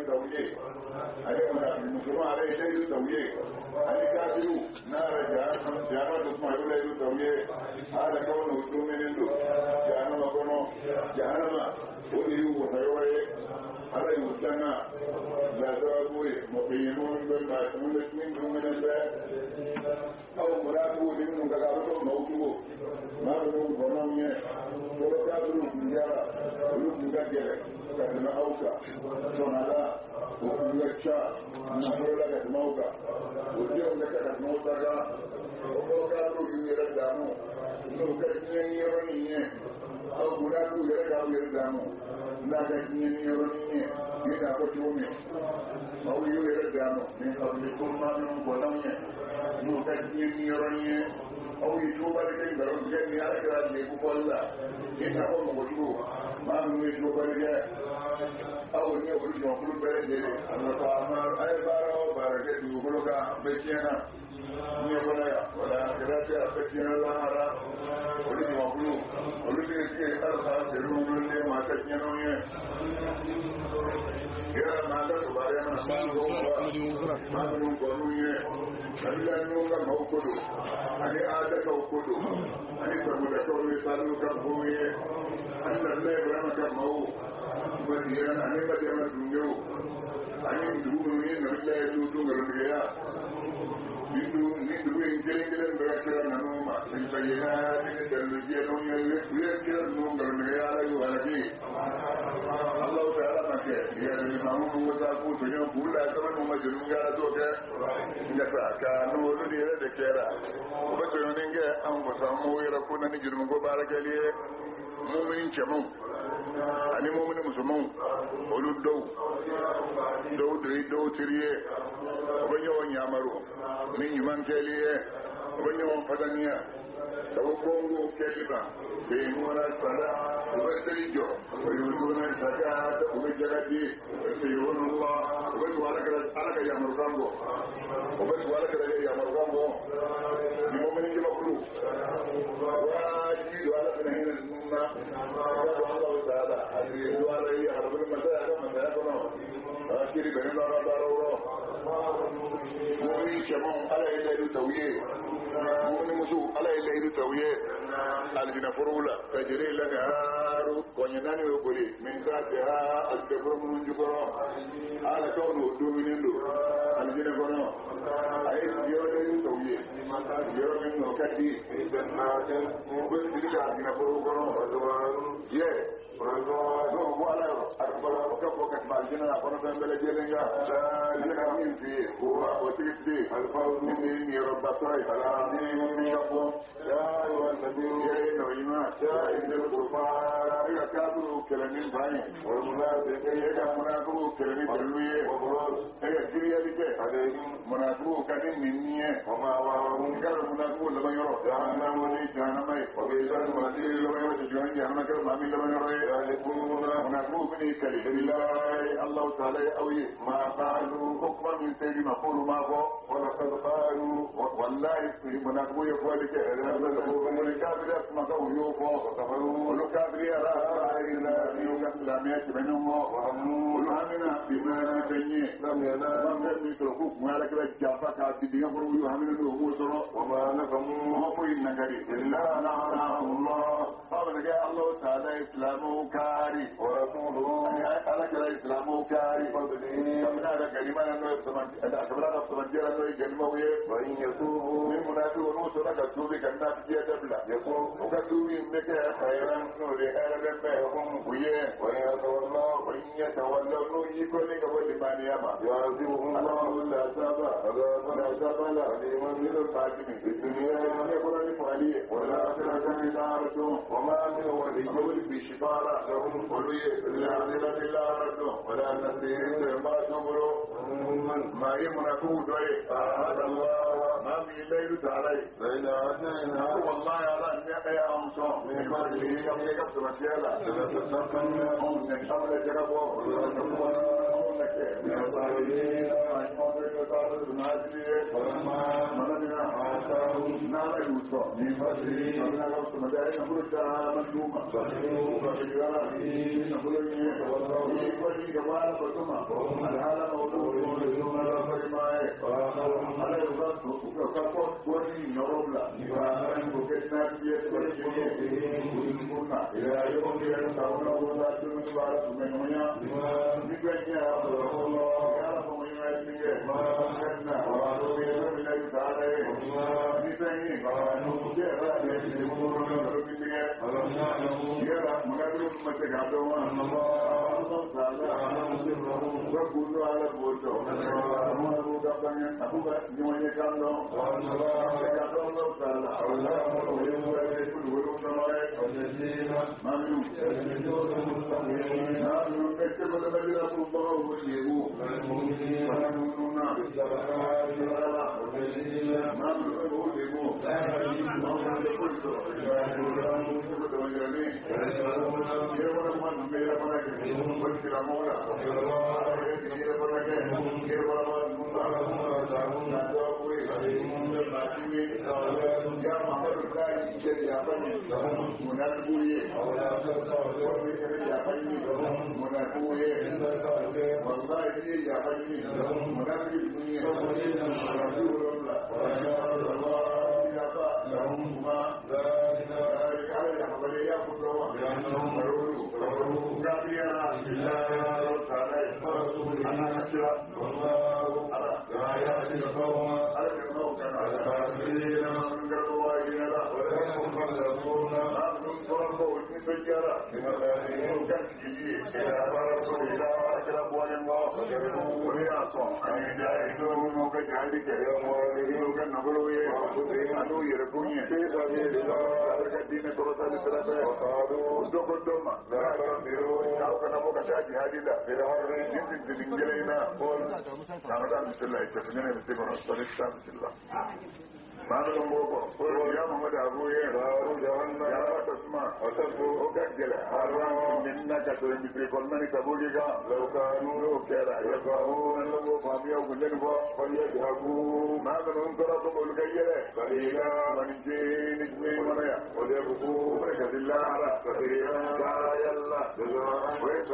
التوجيه عليه المسلمون عليه شيء التوجيه عليه كافروا نار جهنم تسمع يقول له التوجيه هذا كونه الدوم عنده جهنم كونه جهنم وليه وسيوره على يوسنا لا تقولي مقيمون بالمعصوم من الله أو مراقبوا لمن كذابته موجود ما بنقول بنامي ولو كانوا نجارا ولو نجارا كنا أوكا سونالا وكذا نقولا كموكا وجيهم لك كموكا ولو كانوا نجارا دامو لو كانوا نجارا أو مراقبوا يرجعوا دامو لا كانوا نجارا يدا كتومي أو يرجعوا من قبلكم ما من بنامي لو كانوا نجارا أو يشوف لكن برضو كان يارك اللي يقول لا إنه موجود ما من يشوف لك أو إنه يقول يقول بلده أن تعمر أي بارو بارك يقول لك بيتنا يقول ولا كذا بيتنا لا أرى ولكن يقول يسكت أرخص يقول لي ما تجنونه يا ما تبارك ما من قانونيه ألا نوكا موكلو أني آدك وكلو أني تبودك ويسالوك بويه أن الله برمك مو مدينة أني مدينة دنيو أني دوني نبلا يدوتو غربيا Hindu injil berakhiran nama sebagian terlihat dunia berakhiran nama negara itu lagi. Allah Taala maksud dia memang membuatku punya pula teman memajul negara itu ke. Jasa kanu dia dekera. Betul ni ke anggo samu ira kuna ni jurum go barakali. Mu'min jamu. Ani mu'min muslimun. Olu do tiriye. Obanyo nyamaru. Min yuman keliye obanyo fadaniya tawakongo keliba bemora sala ubasirijo oyuduna zakata ubajagati sayyidullah ubajwala ya marukambo ni mu'minin jabulu wajidu ala tunahina sunna Allah taala hadi wala ya rabbul masaya kono akiri benala daro mu'min jamu ala ila tawiye mu'min musu ala ila tawiye aljina furula tajri lagaru konyani ogoli min zatiha al-jabru min jubra ala kawnu dominindo aljina kono ay yoro tawiye yoro min nokati jannatin mubin dilika aljina furu kono ye no wala akbar kabo katma aljina kono bele jelenga lika min fi huwa وتكتي الفوز من رب الطيب العظيم من يقوم يا أيها النبي يا إيمان يا إن الكفار يا كافر كلامين باين والمنافقين يا منافق كلامين جلوية يا كريا لك منافق كلام مني وما وهم كل منافق لما يرى جهنم ولي جهنم وبئس المصير لما يرى جهنم كل ما من لما يرى يكون منافق من كلام الله تعالى أوي ما فعلوا أكبر من سيد مقول ما هو ولقد قالوا والله منافق يقول لك من الكافر اسمه يوفو والكافر يرى إلا يوجد لا ماشي بينهم وهمنا بما نتنيه لم يتركوك ما لك الجافة كاتبين يقولوا يهمنا هو سرع وما نفهموا هو إنك إلا نعلم الله قال الله تعالى إسلامه كاري ورسوله ألك الإسلام كاري فضلين هذا كلمة أنه أكبر أفضل جنموية وإن يتوبوا من منافق ونوصل كتوبي كالناس جيه دبلا وكتوبي إنك خيرا نوري أهلا بهم ويه وإن يتولوا نوي كل قبل لمن يما يعذبهم الله العذاب لا عليما من الحاكمين في الدنيا يكون لفعليه والآخرة نارتهم وما من ولي بشفارة لهم وليه العذاب لا ردهم ولا نسيهم ما تمروا ما يمنعون دوي هذا الله ما في الليل تعالى ليلة عدنا والله على أن يحيى أمسهم من قبله يوم يكبر مكيالا هم من حول جربوا من الصالحين أشمعوا بك تعالى بناجلية ولما مننا نال يوسف من فضله ومن الأرض مدائن برجا مجموعة فبجوارا نقولني وفي جوار فتما الحالة موضوع وجمع فرمائه على الرأس وكفوت وري نروبلا وأن بكتنا بيت برجيه ويكوننا إلى يوم يرتاحون وذات من بارك من هنا نبنيا الله يعرف من يسميه كنا ونبيه من الإسرائيل نبني ونبيه يرى منادر متجادوا وكل على بوتو أبو كابتن أبو نيوان يكالو يكالو سالا الله ويقول مامي نامي كتبت بدر الله وشيبو فنوننا مامي وشيبو يا محمد أبوي يا تسمع وكجل منك تلمسي كل من كبولك لو كانوا كذا يفعلون لو فهمي وكلن فليذهبوا ما من كرتم الكيلة فإذا من جين اسمي منيا وليبقوا بركة الله على كثيرا لا يلا